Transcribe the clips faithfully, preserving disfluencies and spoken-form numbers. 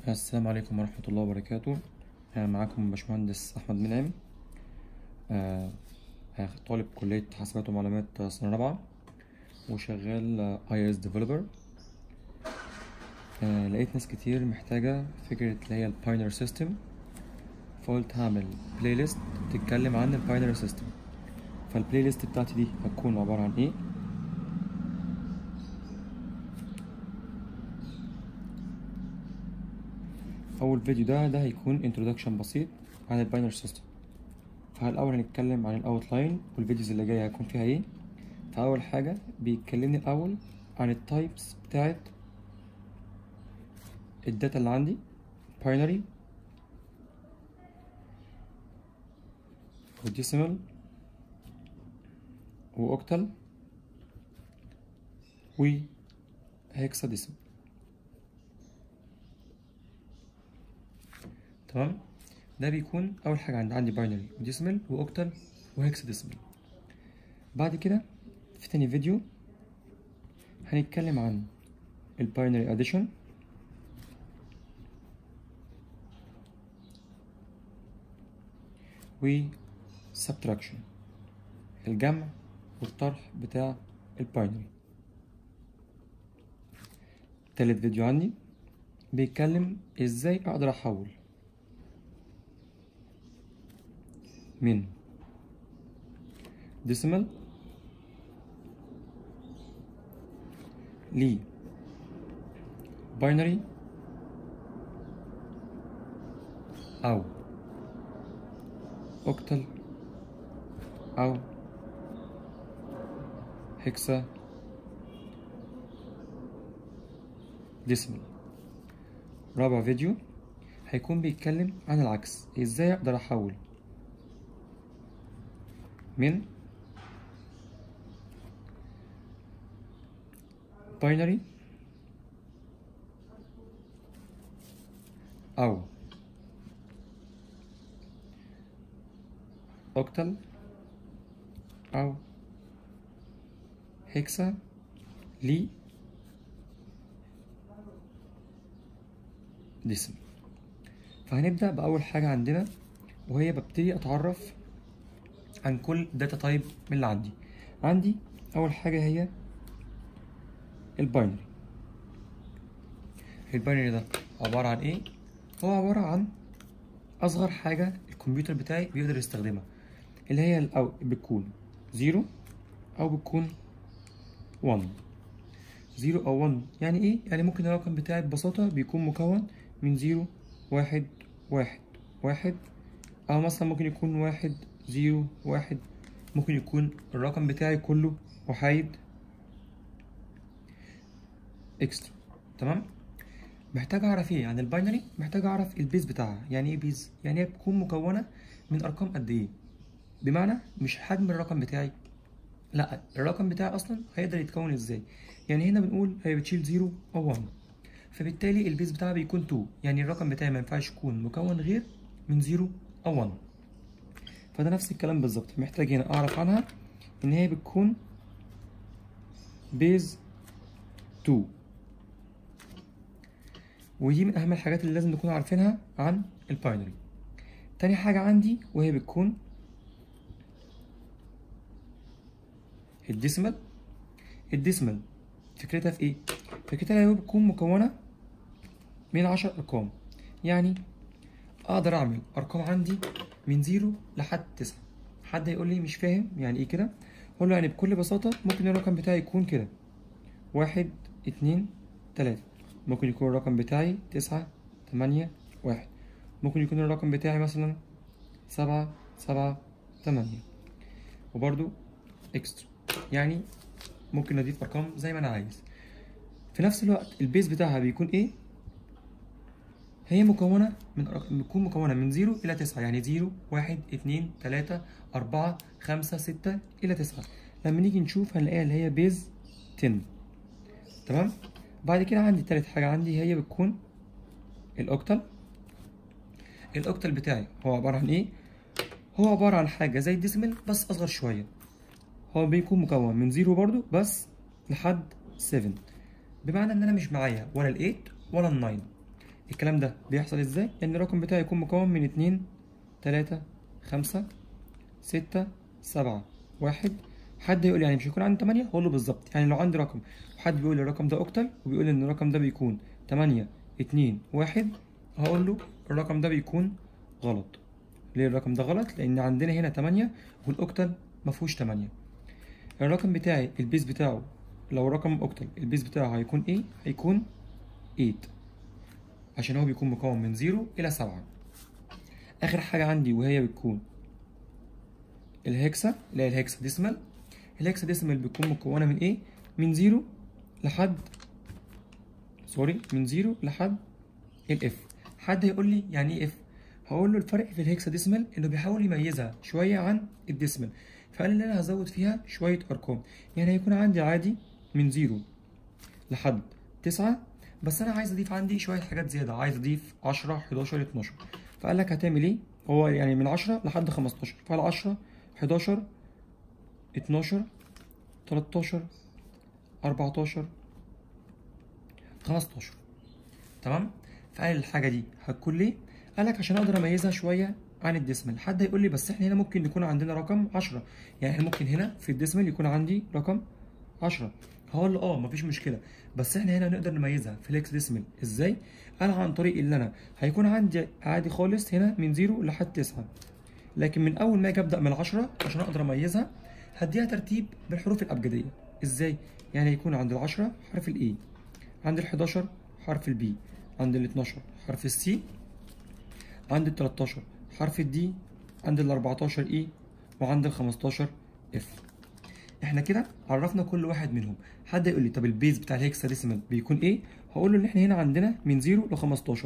السلام عليكم ورحمة الله وبركاته. آه، معاكم باشمهندس أحمد منعم، آه، طالب كلية حاسبات ومعلومات سنة رابعة وشغال اي اس ديفلوبر. لقيت ناس كتير محتاجة فكرة اللي هي الباينري سيستم، فقلت هعمل بلاي ليست تتكلم عن الباينري سيستم. فالبلاي ليست بتاعتي دي هتكون عبارة عن ايه؟ أول فيديو ده ده هيكون انترودكشن بسيط عن الباينري سيستم. فالأول هنتكلم عن الأوتلاين، والفيديوز اللي جاية هيكون فيها ايه. فأول حاجة بيكلمني الأول عن التايبس بتاعت الداتا اللي عندي، باينري وديسيمال واوكتال وهيكساديسيمال. تمام، ده بيكون اول حاجه عندي عندي باينري وديسيمال واوكتال وهيكساديسيمال. بعد كده في تاني فيديو هنتكلم عن الباينري اديشن و subtraction، الجمع والطرح بتاع الباينري. تالت فيديو عندي بيتكلم ازاي اقدر احول من ديسيمال ل باينري او اوكتال او هيكسا ديسيمال. رابع فيديو هيكون بيتكلم عن العكس، ازاي اقدر احول من باينري او اوكتال او هيكسا ل ديسيمال. فهنبدأ بأول حاجة عندنا، وهي ببتدي أتعرف عن كل داتا تايب من اللي عندي. عندي أول حاجة هي الباينري. الباينري ده عبارة عن إيه؟ هو عبارة عن أصغر حاجة الكمبيوتر بتاعي بيقدر يستخدمها، اللي هي أو بتكون زيرو أو بتكون ون. زيرو أو ون يعني إيه؟ يعني ممكن الرقم بتاعي ببساطة بيكون مكون من زيرو واحد واحد واحد، أو مثلا ممكن يكون واحد زيرو واحد، ممكن يكون الرقم بتاعي كله وحيد اكسترا. تمام، محتاج اعرف ايه عن الباينري؟ محتاج اعرف البيز بتاعها. يعني ايه بيز؟ يعني هي بتكون مكونه من ارقام قد ايه، بمعنى مش حجم الرقم بتاعي، لا الرقم بتاعي اصلا هيقدر يتكون ازاي. يعني هنا بنقول هي بتشيل زيرو او ون، فبالتالي البيز بتاعها بيكون اتنين، يعني الرقم بتاعي ما ينفعش يكون مكون غير من زيرو او ون. فده نفس الكلام بالظبط، محتاج هنا اعرف عنها ان هي بتكون بيز اتنين، ودي من اهم الحاجات اللي لازم نكون عارفينها عن الباينري. تاني حاجة عندي وهي بتكون الديسيمال. الديسيمال فكرتها في ايه؟ فكرتها هي بتكون مكونة من عشر ارقام، يعني اقدر اعمل ارقام عندي من زيرو لحد تسعة. حد يقول لي مش فاهم يعني ايه كده؟ اقول له يعني بكل بساطة ممكن الرقم بتاعي يكون كده واحد اتنين تلاتة، ممكن يكون الرقم بتاعي تسعة تمانية واحد، ممكن يكون الرقم بتاعي مثلا سبعة سبعة تمانية، وبرضو اكسترا، يعني ممكن اضيف ارقام زي ما انا عايز. في نفس الوقت البيز بتاعها بيكون ايه؟ هي مكونة من بتكون مكونة من زيرو إلى تسعة، يعني زيرو واحد اتنين تلاتة أربعة خمسة ستة إلى تسعة. لما نيجي نشوف هنلاقيها اللي هي بيز عشرة. تمام، بعد كده عندي تالت حاجة عندي هي بتكون الأوكتال. الأوكتال بتاعي هو عبارة عن إيه؟ هو عبارة عن حاجة زي الديسيمال بس أصغر شوية. هو بيكون مكون من زيرو برضو بس لحد سبعة، بمعنى إن أنا مش معايا ولا الإيت ولا الناين. الكلام ده بيحصل ازاي؟ ان الرقم بتاعي يكون مكون من اتنين تلاتة خمسة ستة سبعة واحد. حد يقول يعني مش هيكون عندي تمانية؟ هقول له بالظبط. يعني لو عندي رقم وحد بيقول لي الرقم ده اوكتال وبيقول ان الرقم ده بيكون تمانية اتنين واحد، هقول له الرقم ده بيكون غلط. ليه الرقم ده غلط؟ لان عندنا هنا تمانية والاوكتال مفهوش تمانية. الرقم بتاعي البيز بتاعه لو رقم اوكتال البيز بتاعه هيكون ايه؟ هيكون تمانية، عشان هو بيكون مكون من صفر الى سبعة. اخر حاجه عندي وهي بتكون الهكسا اللي هي الهكسا ديسمال. الهكسا ديسمال بتكون مكونه من ايه؟ من صفر لحد سوري من صفر لحد الاف. حد هيقول لي يعني ايه اف؟ هقول له الفرق في الهكسا ديسمال انه بيحاول يميزها شويه عن الديسمال، فقال لي انا هزود فيها شويه ارقام. يعني هيكون عندي عادي من صفر لحد تسعة، بس انا عايز اضيف عندي شويه حاجات زياده، عايز اضيف عشرة حداشر اتناشر. فقال لك هتعمل ايه؟ هو يعني من عشرة لحد خمستاشر، فقال عشرة حداشر اتناشر تلتاشر اربعتاشر خمستاشر. تمام؟ فقال الحاجه دي هتكون ليه؟ قال لك عشان اقدر اميزها شويه عن الديسمال. حد هيقول لي بس احنا هنا ممكن يكون عندنا رقم عشرة، يعني احنا ممكن هنا في الديسمال يكون عندي رقم عشرة. هقول له اه مفيش مشكله، بس احنا هنا نقدر نميزها في الهكس ديسمال ازاي؟ قال عن طريق اللي انا هيكون عندي عادي خالص هنا من صفر لحد تسعة، لكن من اول ما اجي ابدا من العشرة عشان اقدر اميزها هديها ترتيب بالحروف الابجديه. ازاي؟ يعني يكون عند العشرة حرف الاي، عند الحداشر حرف البي، عند الاتناشر حرف السي، عند التلاتاشر حرف الدي، عند الاربعتاشر اي، وعند الخمستاشر اف. احنا كده عرفنا كل واحد منهم. حد يقول لي طب البيز بتاع الهكسا ديسيمال بيكون ايه؟ هقول له ان احنا هنا عندنا من صفر ل خمستاشر،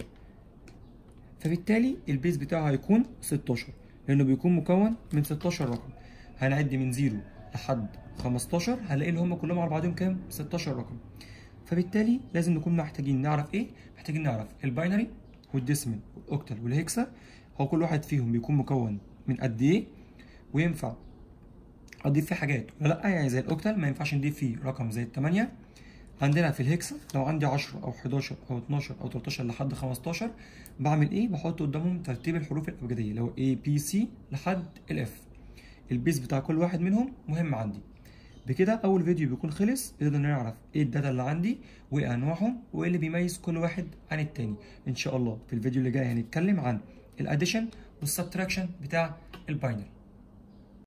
فبالتالي البيز بتاعه هيكون ستاشر لانه بيكون مكون من ستاشر رقم. هنعد من صفر لحد خمستاشر هنلاقي ان هم كلهم على بعضهم كام؟ ستاشر رقم. فبالتالي لازم نكون محتاجين نعرف ايه؟ محتاجين نعرف الباينري والديسمال والاوكتال والهكسا، هو كل واحد فيهم بيكون مكون من قد ايه، وينفع اضيف فيه حاجات ولا لا. يعني زي الاوكتال ما ينفعش نضيف فيه رقم زي التمانية. عندنا في الهكسا لو عندي عشرة او حداشر او اتناشر او تلتاشر لحد خمستاشر بعمل ايه؟ بحط قدامهم ترتيب الحروف الابجديه اللي هو A B C لحد الاف. البيز بتاع كل واحد منهم مهم عندي. بكده اول فيديو بيكون خلص، قدرنا نعرف ايه الداتا اللي عندي وايه انواعهم وايه اللي بيميز كل واحد عن التاني. ان شاء الله في الفيديو اللي جاي هنتكلم عن الاديشن والسبتراكشن بتاع الباينري.